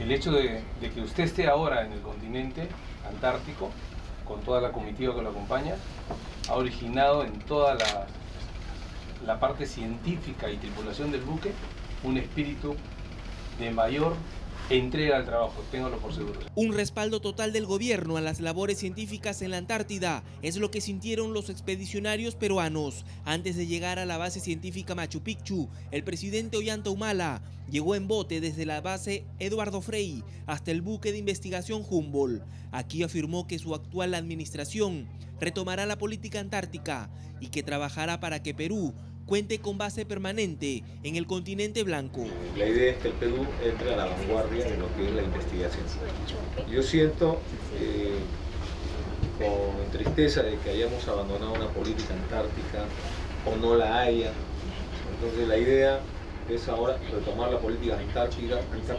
El hecho de que usted esté ahora en el continente antártico, con toda la comitiva que lo acompaña, ha originado en toda la parte científica y tripulación del buque un espíritu de mayor entrega al trabajo, téngalo por seguro. Un respaldo total del gobierno a las labores científicas en la Antártida es lo que sintieron los expedicionarios peruanos. Antes de llegar a la base científica Machu Picchu, el presidente Ollanta Humala llegó en bote desde la base Eduardo Frei hasta el buque de investigación Humboldt. Aquí afirmó que su actual administración retomará la política antártica y que trabajará para que Perú cuente con base permanente en el continente blanco. La idea es que el Perú entre a la vanguardia de lo que es la investigación. Yo siento con tristeza de que hayamos abandonado una política antártica o no la haya. Entonces la idea es ahora retomar la política antártica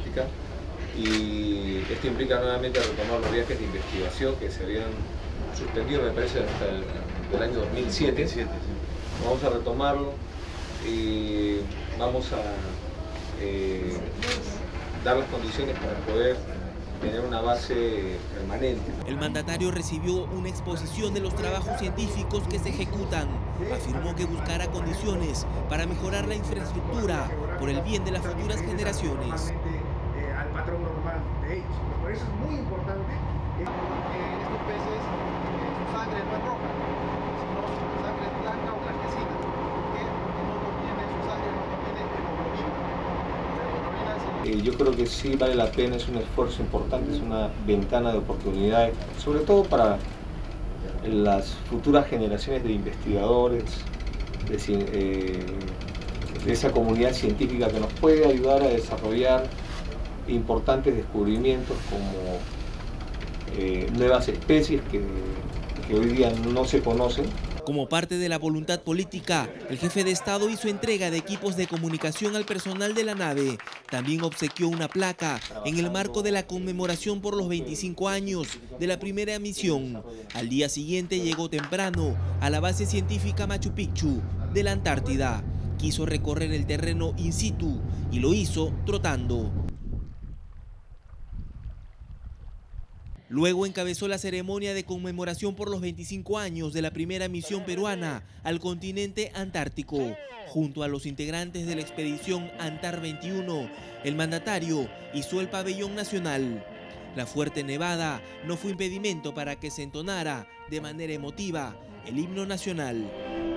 y esto implica nuevamente retomar los viajes de investigación que se habían suspendido, me parece, hasta el año 2007. Vamos a retomarlo y vamos a dar las condiciones para poder tener una base permanente. El mandatario recibió una exposición de los trabajos científicos que se ejecutan. Afirmó que buscará condiciones para mejorar la infraestructura por el bien de las futuras generaciones. Al patrón normal de ellos. Por eso es muy importante que estos peces, su sangre no es roja, sino su sangre es blanca o blanquecina. Yo creo que sí vale la pena, es un esfuerzo importante, es una ventana de oportunidad, sobre todo para las futuras generaciones de investigadores, de esa comunidad científica que nos puede ayudar a desarrollar importantes descubrimientos como nuevas especies que hoy día no se conocen. Como parte de la voluntad política, el jefe de Estado hizo entrega de equipos de comunicación al personal de la nave. También obsequió una placa en el marco de la conmemoración por los 25 años de la primera misión. Al día siguiente llegó temprano a la base científica Machu Picchu de la Antártida. Quiso recorrer el terreno in situ y lo hizo trotando. Luego encabezó la ceremonia de conmemoración por los 25 años de la primera misión peruana al continente antártico. Junto a los integrantes de la expedición Antar 21, el mandatario hizo el pabellón nacional. La fuerte nevada no fue impedimento para que se entonara de manera emotiva el himno nacional.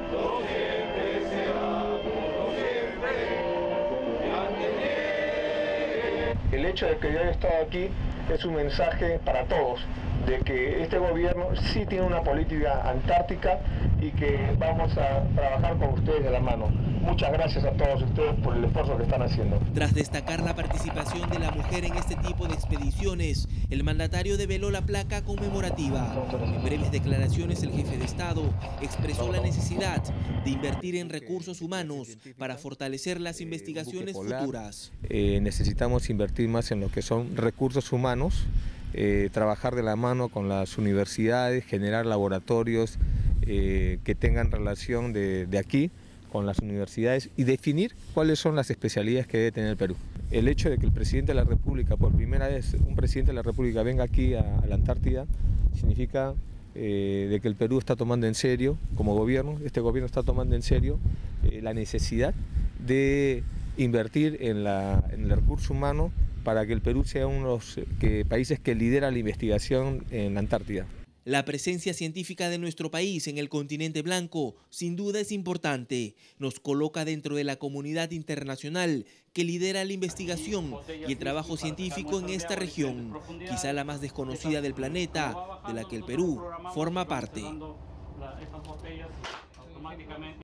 El hecho de que yo haya estado aquí es un mensaje para todos, de que este gobierno sí tiene una política antártica y que vamos a trabajar con ustedes de la mano. Muchas gracias a todos ustedes por el esfuerzo que están haciendo. Tras destacar la participación de la mujer en este tipo de expediciones, el mandatario develó la placa conmemorativa. En breves declaraciones, el jefe de Estado expresó la necesidad de invertir en recursos humanos para fortalecer las investigaciones futuras. Necesitamos invertir más en lo que son recursos humanos, trabajar de la mano con las universidades, generar laboratorios que tengan relación de aquí con las universidades y definir cuáles son las especialidades que debe tener el Perú. El hecho de que el presidente de la República, por primera vez un presidente de la República venga aquí a la Antártida, significa de que el Perú está tomando en serio, como gobierno, este gobierno está tomando en serio la necesidad de invertir en el recurso humano para que el Perú sea uno de los países que lidera la investigación en la Antártida. La presencia científica de nuestro país en el continente blanco sin duda es importante. Nos coloca dentro de la comunidad internacional que lidera la investigación y el trabajo científico en esta región, quizá la más desconocida del planeta, de la que el Perú forma parte.